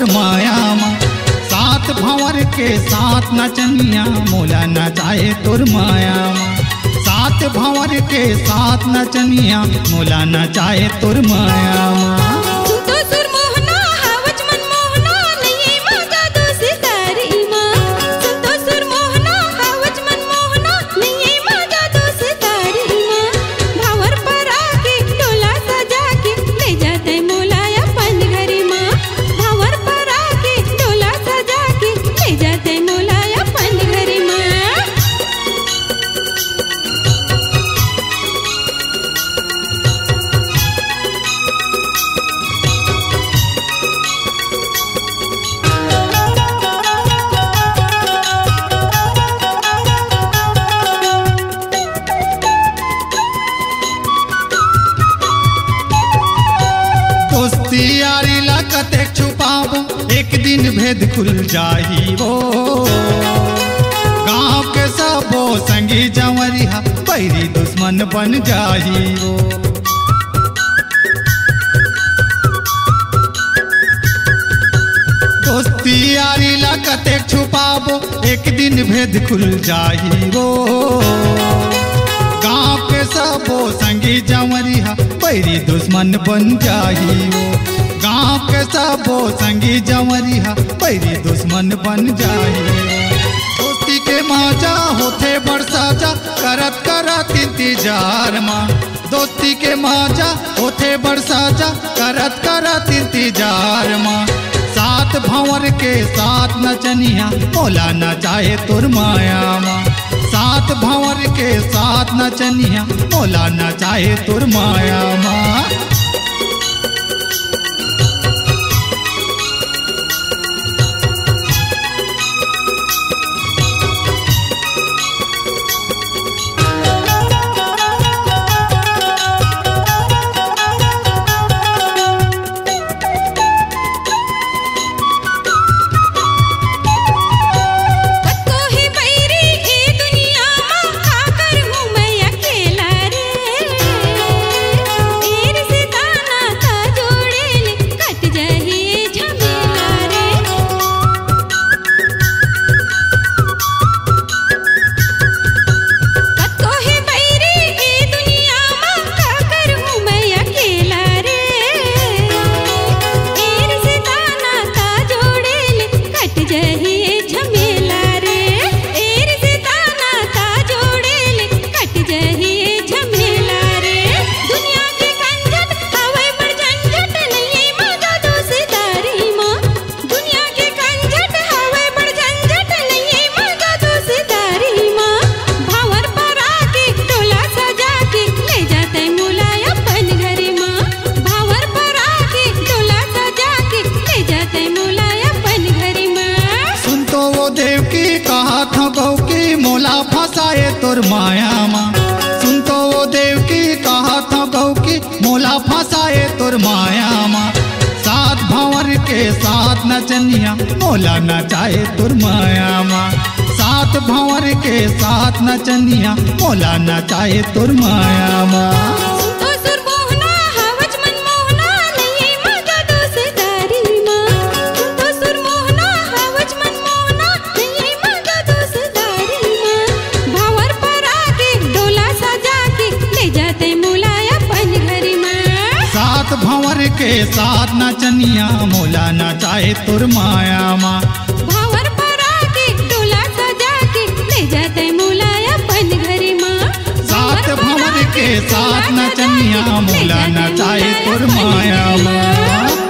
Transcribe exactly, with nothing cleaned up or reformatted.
माया माँ। सात भंवर के साथ नचनिया मोला नचाए तोर माया माँ। सात भंवर के साथ नचनिया मोला नचाए तोर माया माँ। यारी लकते छुपाबो एक दिन भेद खुल जाही वो। गांव के सबो संगी जंवरिया पैरी दुश्मन बन जाही वो। दोस्ती यारी लकते छुपाबो एक दिन भेद खुल जाही वो। गांव के सबो संगी जंवरिया पैरी दुश्मन बन जाही वो। गांव के सबो संगी जंवरिया पैरी दुश्मन बन जाही। दोस्ती के माजा होते बरसाजा करत करत इंतजार माँ। दोस्ती के माजा होते बरसाजा करत करत इंतजार माँ। सात भंवर के साथ नचनिया मोला नचाए तोर माया माँ। सात भंवर के साथ नचनिया मोला नचाए तोर माया माँ। मोला फंसाए तोर माया माँ। सुन तो वो देव की कहा था गौ की मोला फंसाए तोर माया माँ। सात भंवर के साथ नचनिया मोला नचाए तोर माया माँ। सात भंवर के साथ नचनिया मोला नचाए तोर माया माँ। भंवर के साथ नचनिया मोला नचाए तोर माया माँ। भंवर पर आके डोला सजा के ले जाते मोला अपन घरी माँ। सात भंवर के साथ नचनिया मोला नचाए तोर माया माँ।